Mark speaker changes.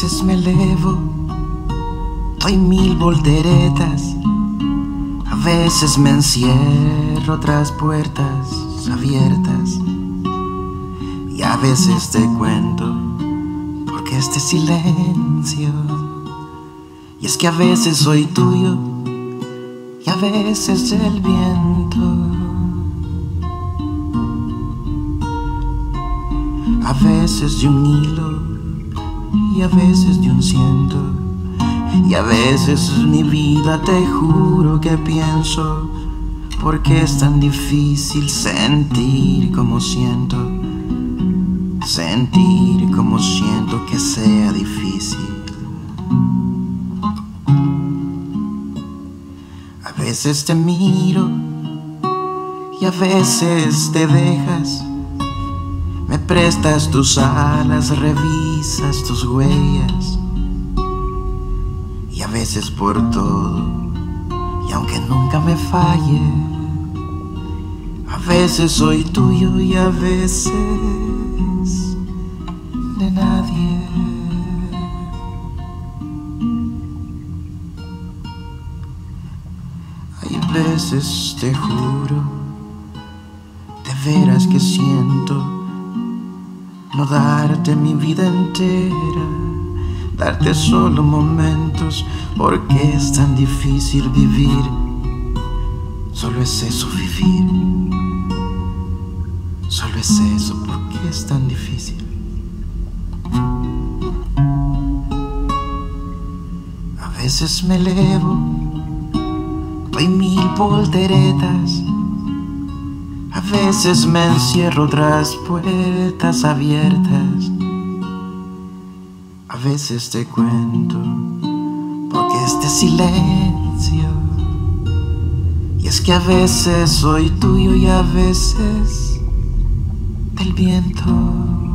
Speaker 1: veces me elevo, doy 1000 volteretas. A veces me encierro tras puertas abiertas. Y a veces te cuento, porque este silencio. Y es que a veces soy tuyo y a veces el viento. A veces de un hilo y a veces de un ciento. Y a veces mi vida te juro que pienso, porque es tan difícil sentir como siento. Sentir como siento que sea difícil. A veces te miro y a veces te dejas. Me prestas tus alas, revisas tus huellas. Y a veces por todo, y aunque nunca me falle, a veces soy tuyo y a veces de nadie. Hay veces, te juro, de veras que siento no darte mi vida entera, darte solo momentos, porque es tan difícil vivir. Solo es eso, vivir. Solo es eso, porque es tan difícil. A veces me elevo, doy 1000 volteretas. A veces me encierro tras puertas abiertas. A veces te cuento, porque este silencio. Y es que a veces soy tuyo y a veces del viento.